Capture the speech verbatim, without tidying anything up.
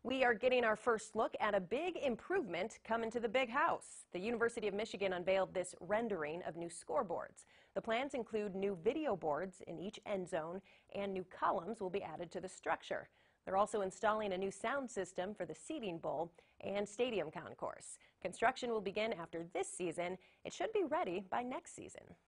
We are getting our first look at a big improvement coming to the big house. The University of Michigan unveiled this rendering of new scoreboards. The plans include new video boards in each end zone, and new columns will be added to the structure. They're also installing a new sound system for the seating bowl and stadium concourse. Construction will begin after this season. It should be ready by next season.